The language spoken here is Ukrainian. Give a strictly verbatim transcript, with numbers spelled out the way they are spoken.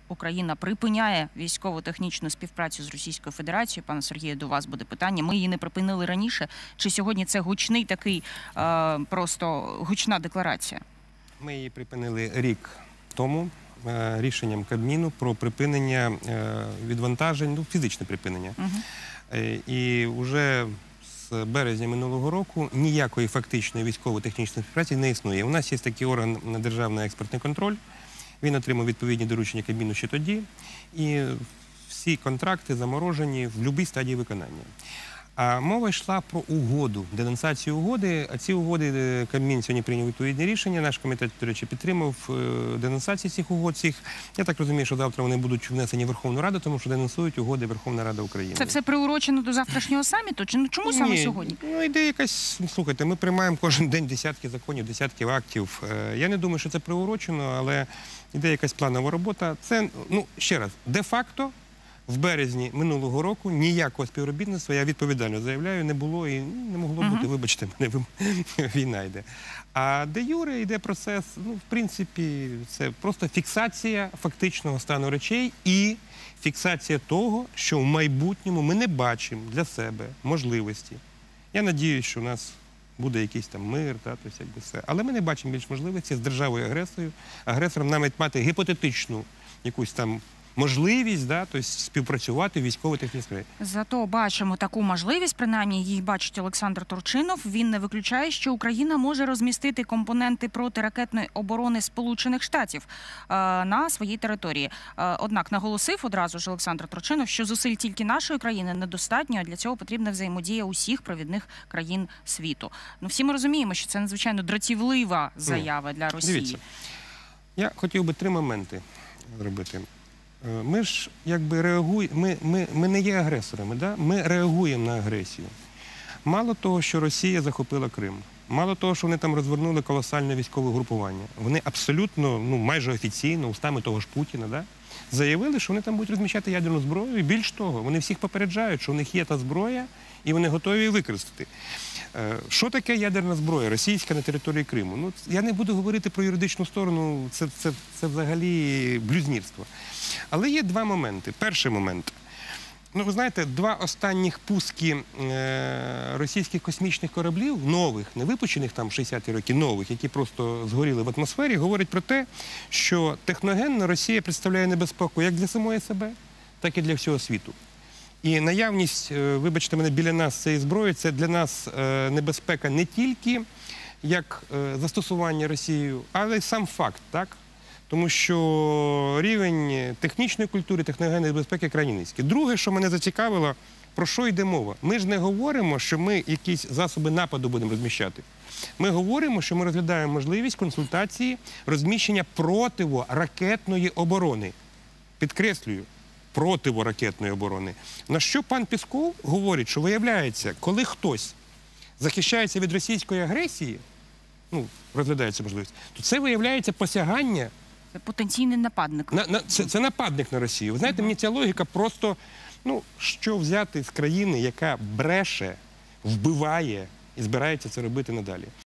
Україна припиняє військово-технічну співпрацю з Російською Федерацією. Пане Сергію, до вас буде питання. Ми її не припинили раніше. Чи сьогодні це гучний такий, е, просто гучна декларація? Ми її припинили рік тому е, рішенням Кабміну про припинення е, відвантажень, ну, фізичне припинення. Угу. Е, і вже з березня минулого року ніякої фактичної військово-технічної співпраці не існує. У нас є такий орган Державний експортний контроль. Він отримав відповідні доручення Кабміну ще тоді. І всі контракти заморожені в будь-якій стадії виконання. А мова йшла про угоду, денонсацію угоди. А ці угоди Кабмін сьогодні прийняв відповідне рішення. Наш комітет, до речі, підтримав денонсацію цих угод. Цих. Я так розумію, що завтра вони будуть внесені в Верховну Раду, тому що денонсують угоди Верховна Рада України. Це все приурочено до завтрашнього саміту? Чи, ну, чому саме Ні, сьогодні? Ну, іде якась, слухайте, ми приймаємо кожен день десятки законів, десятки актів. Я не думаю, що це приурочено, але іде якась планова робота. Це, ну, ще раз, де-факто, в березні минулого року ніякого співробітництва, я відповідально заявляю, не було і не могло бути, uh-huh. вибачте мене, війна йде. А де юре йде процес, ну, в принципі, це просто фіксація фактичного стану речей і фіксація того, що в майбутньому ми не бачимо для себе можливості. Я надіюсь, що у нас буде якийсь там мир, та, тобто, якби все. Але ми не бачимо більш можливості з державою-агресором, агресором навіть мати гіпотетичну якусь там можливість, да, тобто співпрацювати в військово-технічній. Зато бачимо таку можливість, принаймні її бачить Олександр Турчинов. Він не виключає, що Україна може розмістити компоненти протиракетної оборони Сполучених Штатів е, на своїй території. Е, однак наголосив одразу ж Олександр Турчинов, що зусиль тільки нашої країни недостатньо, а для цього потрібна взаємодія усіх провідних країн світу. Ну, всі ми розуміємо, що це надзвичайно дратівлива заява для Росії. Дивіться, я хотів би три моменти зробити. Ми ж якби реагуємо, ми, ми, ми не є агресорами, да? Ми реагуємо на агресію. Мало того, що Росія захопила Крим, мало того, що вони там розвернули колосальне військове групування, вони абсолютно, ну, майже офіційно, устами того ж Путіна, да? Заявили, що вони там будуть розміщати ядерну зброю, і більш того, вони всіх попереджають, що у них є та зброя, і вони готові її використати. Що таке ядерна зброя російська на території Криму? Ну, я не буду говорити про юридичну сторону, це, це, це взагалі блюзнірство. Але є два моменти. Перший момент. Ну, ви знаєте, два останніх пуски е, російських космічних кораблів, нових, не випущених там в шістдесяті роки, нових, які просто згоріли в атмосфері, говорять про те, що техногенно Росія представляє небезпеку як для самої себе, так і для всього світу. І наявність, вибачте мене, біля нас цієї зброї, це для нас небезпека не тільки як застосування Росією, але й сам факт, так? Тому що рівень технічної культури, техногенної безпеки крайні низький. Друге, що мене зацікавило, про що йде мова? Ми ж не говоримо, що ми якісь засоби нападу будемо розміщати. Ми говоримо, що ми розглядаємо можливість консультації розміщення противоракетної оборони. Підкреслюю. Противоракетної оборони. На що пан Пісков говорить, що виявляється, коли хтось захищається від російської агресії, ну, розглядається можливість, то це виявляється посягання. Це потенційний нападник. На, на, це, це нападник на Росію. Ви знаєте, мені ця логіка просто, ну, що взяти з країни, яка бреше, вбиває і збирається це робити надалі.